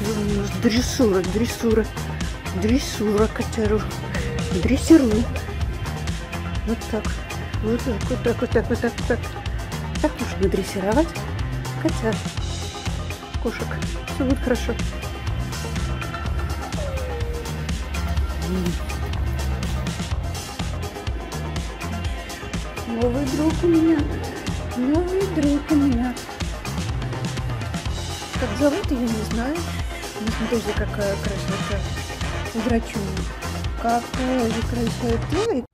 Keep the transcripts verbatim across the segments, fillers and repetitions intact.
Дрессура, дрессура, дрессура котяру. Дрессирую. Вот так. Вот так, вот так, вот так, вот так, вот так. Так нужно дрессировать котят, кошек. Все будет хорошо. Новый друг у меня. Новый друг у меня. Как зовут ее, не знаю. Ну, смотрите, какая красота. Драчуня. Какая же красота.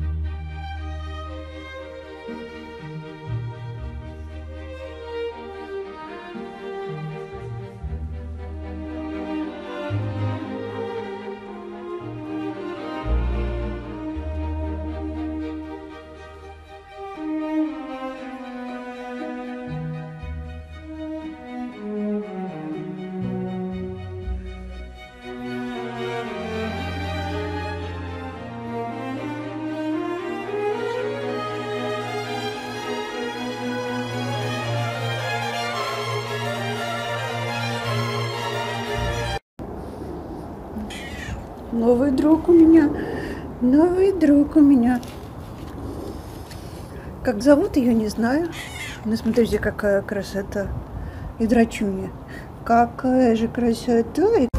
Новый друг у меня, новый друг у меня. Как зовут ее, не знаю. Ну, смотрите, какая красота. И драчуня. Какая же красота.